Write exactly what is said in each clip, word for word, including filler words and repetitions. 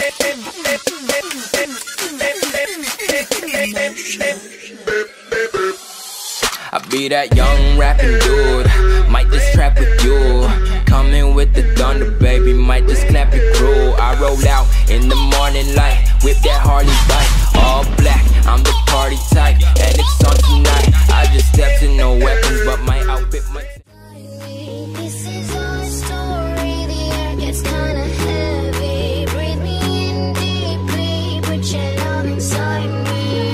I be that young rapping dude, might just trap with you. Coming with the thunder, baby, might just clap your crew. I roll out in the morning light, whip that Harley bike, all black, I'm the party type, and it's on tonight. I just stepped in, no weapons, but my outfit might. This is our story, the air gets kinda heavy. Breathe me in deeply, put your love inside me.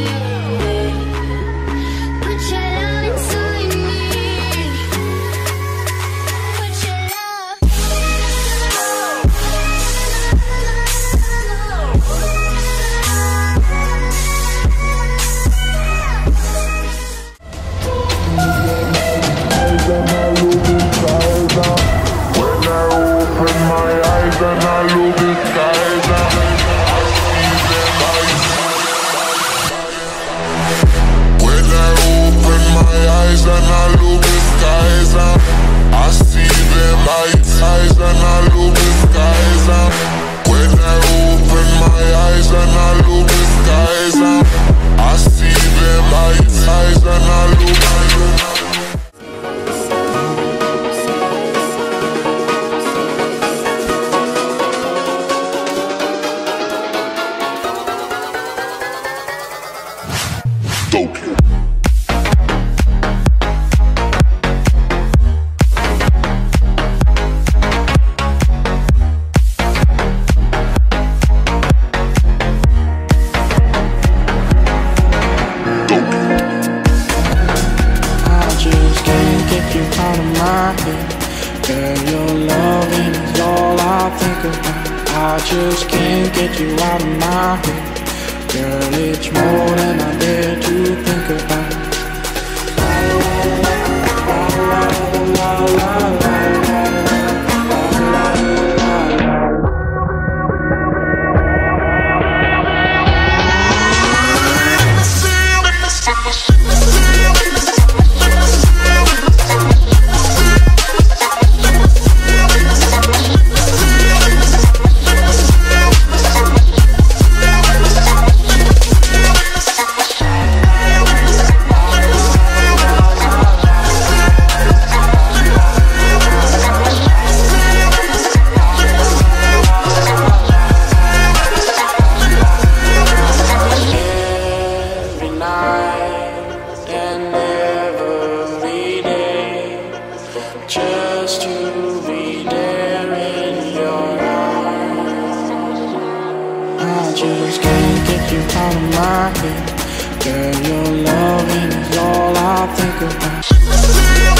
Put your love inside me. Put your love. When I open my eyes and I look the skies, I see them lights. When I open my eyes and I look the skies, I see them lights. Eyes and I look the skies. When I open my eyes and I look the skies, I see them lights. Eyes and I look the skies. Out of my head, girl, your loving is all I think about. I just can't get you out of my head, girl, it's more than I dare to think about. La, la, la, la, la, la, la. Just to be there in your arms. I just can't get you out of my head, girl, your loving is all I think about.